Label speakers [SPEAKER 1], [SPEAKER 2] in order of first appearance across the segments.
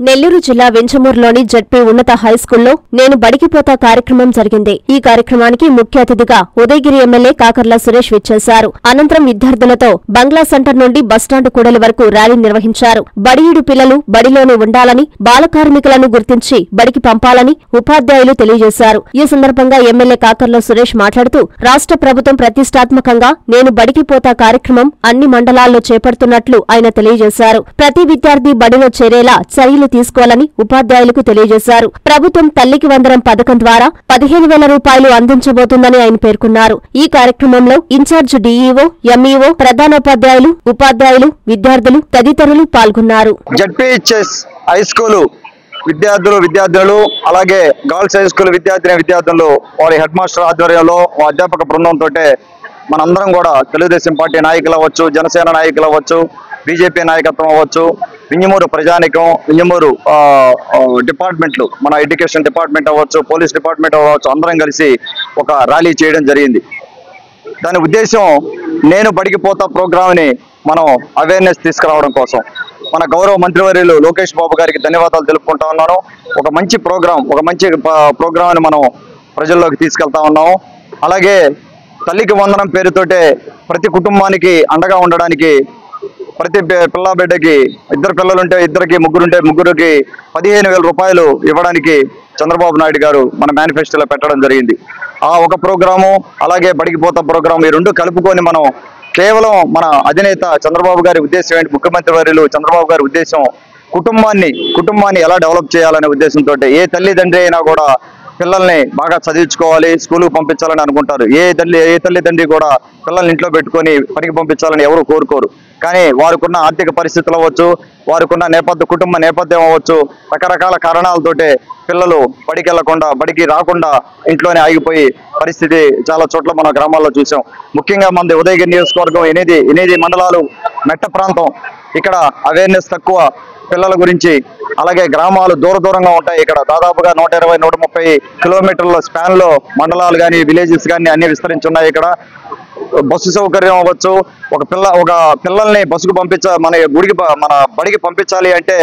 [SPEAKER 1] నెల్లూరు జిల్లా వెంచమూరులోని జడ్పీ ఉన్నత హైస్కూల్లో నేను బడికిపోతా కార్యక్రమం జరిగింది. ఈ కార్యక్రమానికి ముఖ్య అతిథిగా ఉదయగిరి ఎమ్మెల్యే కాకర్ల సురేష్ విచ్చేశారు. అనంతరం విద్యార్థులతో బంగ్లా సెంటర్ నుండి బస్టాండ్ కూడలి వరకు ర్యాలీ నిర్వహించారు. బడియుడు పిల్లలు బడిలోనే ఉండాలని, బాల కార్మికులను గుర్తించి బడికి పంపాలని ఉపాధ్యాయులు తెలియజేశారు. ఈ సందర్భంగా ఎమ్మెల్యే కాకర్ల సురేష్ మాట్లాడుతూ రాష్ట్ర ప్రభుత్వం ప్రతిష్టాత్మకంగా నేను బడికిపోతా కార్యక్రమం అన్ని మండలాల్లో చేపడుతున్నట్లు ఆయన తెలియజేశారు. ప్రతి విద్యార్థి బడిలో చేరేలా చర్యలు తీసుకోవాలని ఉపాధ్యాయులకు తెలియజేశారు. ప్రభుత్వం తల్లికి వందనం పథకం ద్వారా 15,000 రూపాయలు అందించబోతుందని ఆయన పేర్కొన్నారు. ఈ కార్యక్రమంలో ఇన్ఛార్జ్ డీఈఓ, ఎంఈఓ, ప్రధానోపాధ్యాయులు, ఉపాధ్యాయులు, విద్యార్థులు తదితరులు పాల్గొన్నారు.
[SPEAKER 2] జడ్పీహెచ్ఎస్ హై స్కూలు విద్యార్థులు అలాగే గర్ల్స్ హై స్కూల్ విద్యార్థులు వారి హెడ్ మాస్టర్ ఆధ్వర్యంలో అధ్యాపక బృందంతో మనందరం కూడా తెలుగుదేశం పార్టీ నాయకులు అవ్వచ్చు, జనసేన నాయకులు అవ్వచ్చు, బీజేపీ నాయకత్వం అవ్వచ్చు, వింజమూరు ప్రజానికం, వింజమూరు డిపార్ట్మెంట్లు, మన ఎడ్యుకేషన్ డిపార్ట్మెంట్ అవ్వచ్చు, పోలీస్ డిపార్ట్మెంట్ అవ్వచ్చు, అందరం కలిసి ఒక ర్యాలీ చేయడం జరిగింది. దాని ఉద్దేశం నేను బడికి పోతా ప్రోగ్రామ్ని మనం అవేర్నెస్ తీసుకురావడం కోసం. మన గౌరవ మంత్రివర్యులు లోకేష్ బాబు గారికి ధన్యవాదాలు తెలుపుకుంటా ఉన్నాను. ఒక మంచి ప్రోగ్రామ్ని మనం ప్రజల్లోకి తీసుకెళ్తా ఉన్నాము. అలాగే తల్లికి వందనం పేరుతోటే ప్రతి కుటుంబానికి అండగా ఉండడానికి, ప్రతి బిడ్డకి, ఇద్దరు పిల్లలుంటే ఇద్దరికి, ముగ్గురుంటే ముగ్గురికి 15,000 రూపాయలు ఇవ్వడానికి చంద్రబాబు నాయుడు గారు మన మేనిఫెస్టోలో పెట్టడం జరిగింది. ఆ ఒక ప్రోగ్రాము అలాగే బడికి పోతా ప్రోగ్రాము, ఈ రెండు కలుపుకొని మనం కేవలం మన అధినేత చంద్రబాబు గారి ఉద్దేశం ఏంటి, ముఖ్యమంత్రి వర్యులు చంద్రబాబు గారి ఉద్దేశం కుటుంబాన్ని ఎలా డెవలప్ చేయాలనే ఉద్దేశంతో ఏ తల్లిదండ్రి అయినా కూడా పిల్లల్ని బాగా చదివించుకోవాలి, స్కూల్కి పంపించాలని అనుకుంటారు. ఏ తల్లిదండ్రి కూడా పిల్లల్ని ఇంట్లో పెట్టుకొని పనికి పంపించాలని ఎవరు కోరుకోరు. కానీ వారికున్న ఆర్థిక పరిస్థితులు అవ్వచ్చు, వారికున్న కుటుంబ నేపథ్యం అవ్వచ్చు, రకరకాల కారణాలతోటే పిల్లలు బడికి వెళ్లకుండా, బడికి రాకుండా ఇంట్లోనే ఆగిపోయి పరిస్థితి చాలా చోట్ల మన గ్రామాల్లో చూసాం. ముఖ్యంగా మనది ఉదయగిరి నియోజకవర్గం 8 మండలాలు మెట్ట ప్రాంతం. ఇక్కడ అవేర్నెస్ తక్కువ పిల్లల గురించి. అలాగే గ్రామాలు దూరంగా ఉంటాయి. ఇక్కడ దాదాపుగా 120-130 కిలోమీటర్ల స్పాన్ లో మండలాలు కానీ విలేజెస్ కానీ అన్ని విస్తరించి ఉన్నాయి. ఇక్కడ బస్సు సౌకర్యం అవ్వచ్చు, ఒక పిల్లల్ని బస్సుకు మన బడికి పంపించాలి అంటే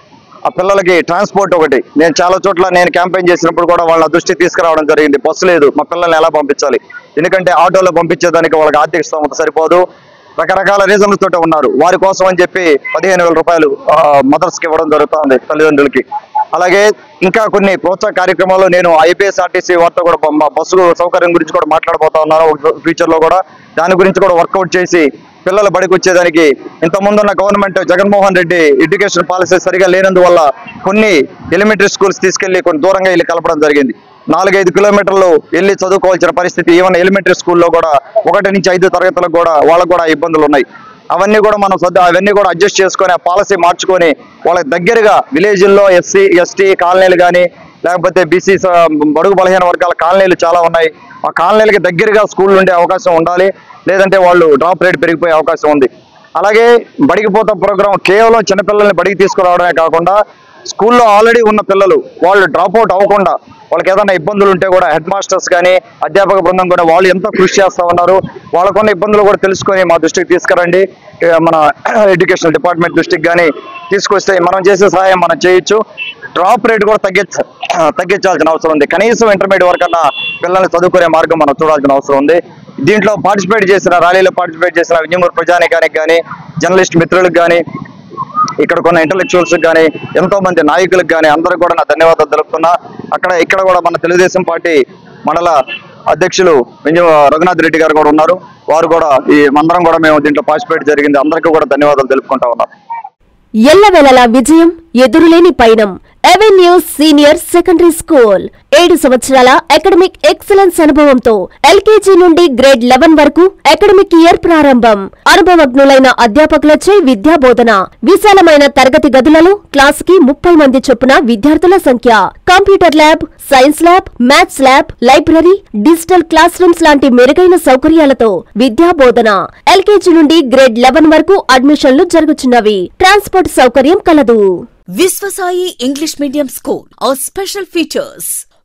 [SPEAKER 2] ఆ పిల్లలకి ట్రాన్స్పోర్ట్ ఒకటి. నేను చాలా చోట్ల క్యాంపెయిన్ చేసినప్పుడు కూడా వాళ్ళ దృష్టికి తీసుకురావడం జరిగింది. బస్సు లేదు, మా పిల్లల్ని ఎలా పంపించాలి, ఎందుకంటే ఆటోలో పంపించేదానికి వాళ్ళకి ఆర్థిక స్థోమత సరిపోదు, రకరకాల రీజన్లతో ఉన్నారు. వారి కోసం అని చెప్పి 15,000 రూపాయలు మదర్స్కి ఇవ్వడం జరుగుతుంది, తల్లిదండ్రులకి. అలాగే ఇంకా కొన్ని ప్రోత్సాహ కార్యక్రమాలు నేను IPSRTC వారితో కూడా బస్సు సౌకర్యం గురించి కూడా మాట్లాడబోతా ఉన్నాను ఫ్యూచర్ లో కూడా. దాని గురించి కూడా వర్కౌట్ చేసి పిల్లలు బడికి వచ్చేదానికి, ఇంతకుముందున్న government Jaganmohan Reddy education policy సరిగా లేనందువల్ల కొన్ని ఎలిమెంటరీ స్కూల్స్ తీసుకెళ్లి కొన్ని దూరంగా వెళ్ళి కలపడం జరిగింది. 4-5 కిలోమీటర్లు వెళ్ళి చదువుకోవాల్సిన పరిస్థితి. ఈవెన్ ఎలిమెంటరీ స్కూల్లో కూడా 1 నుంచి 5 తరగతులకు కూడా వాళ్ళకు కూడా ఇబ్బందులు ఉన్నాయి. అవన్నీ కూడా మనం అవన్నీ కూడా అడ్జస్ట్ చేసుకొని ఆ పాలసీ మార్చుకొని వాళ్ళకి దగ్గరగా విలేజ్ల్లో SC ST కాలనీలు కానీ, లేకపోతే BC బడుగు బలహీన వర్గాల కాలనీలు చాలా ఉన్నాయి. ఆ కాలనీలకి దగ్గరగా స్కూళ్ళు ఉండే అవకాశం ఉండాలి, లేదంటే వాళ్ళు డ్రాప్ రేట్ పెరిగిపోయే అవకాశం ఉంది. అలాగే బడికి పోతా ప్రోగ్రాం కేవలం చిన్నపిల్లల్ని బడికి తీసుకురావడమే కాకుండా స్కూల్లో ఆల్రెడీ ఉన్న పిల్లలు వాళ్ళు డ్రాప్ అవుట్ అవ్వకుండా, వాళ్ళకి ఏదైనా ఇబ్బందులు ఉంటే కూడా హెడ్ మాస్టర్స్ కానీ అధ్యాపక బృందం కూడా వాళ్ళు ఎంతో కృషి చేస్తూ ఉన్నారు. వాళ్ళకున్న ఇబ్బందులు కూడా తెలుసుకొని మా దృష్టికి తీసుకురండి, మన ఎడ్యుకేషన్ డిపార్ట్మెంట్ దృష్టికి కానీ తీసుకొస్తే మనం చేసే సహాయం మనం చేయొచ్చు. డ్రాప్ రేట్ కూడా తగ్గించాల్సిన అవసరం ఉంది. కనీసం ఇంటర్మీడియట్ వరకన్నా పిల్లల్ని చదువుకునే మార్గం మనం చూడాల్సిన అవసరం ఉంది. దీంట్లో ర్యాలీలో పార్టిసిపేట్ చేసిన వింజమూరు ప్రజానికానికి కానీ, జర్నలిస్ట్ మిత్రులకు కానీ, ఇక్కడ కొన్ని ఇంటలెక్చువల్స్ కానీ, ఎంతో మంది నాయకులకు కానీ అందరూ కూడా నా ధన్యవాదాలు తెలుపుతున్నా. ఇక్కడ కూడా మన తెలుగుదేశం పార్టీ మండల అధ్యక్షులు రఘునాథ్ రెడ్డి గారు కూడా ఉన్నారు. వారు కూడా అందరం కూడా మేము దీంట్లో పార్టిసిపేట్ జరిగింది. అందరికీ కూడా ధన్యవాదాలు తెలుపుకుంటా ఉన్నాం.
[SPEAKER 1] ఎల్లవేళలా విజయం, ఎదురులేని పయనం. అవెన్యూస్ సీనియర్ సెకండరీ స్కూల్ 7 సంవత్సరాల అకాడమిక్ ఎక్సలెన్స్ అనుభవంతో LKG నుండి గ్రేడ్ 11 వరకు అకాడమిక్ ఇయర్ ప్రారంభం. అనుభవజ్ఞులైన అధ్యాపకులచే విద్యాబోధన. విశాలమైన తరగతి గదులలో క్లాసుకి 30 మంది చొప్పున విద్యార్థుల సంఖ్య. Computer lab, science lab, maths lab, library, digital class rooms లాంటి మెరుగైన సౌకర్యాలతో విద్యాబోధన. LKG నుండి గ్రేడ్ 11 వరకు అడ్మిషన్లు జరుగుతున్నవి. ట్రాన్స్పోర్ట్ సౌకర్యం కలదు.
[SPEAKER 3] Viswasai English Medium School. Our special features: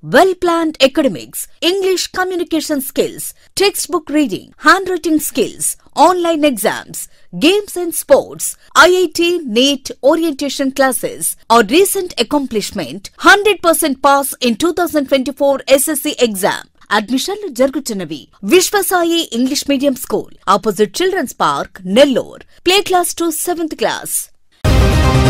[SPEAKER 3] well-planned academics, English communication skills, textbook reading, handwriting skills, online exams, games and sports, IIT, NEET orientation classes, our recent accomplishment, 100% pass in 2024 SSC exam. అడ్మిషన్లు జరుగుతున్నవి. Vishwasai English medium school opposite children's park, Nellore. Play class to 7th class.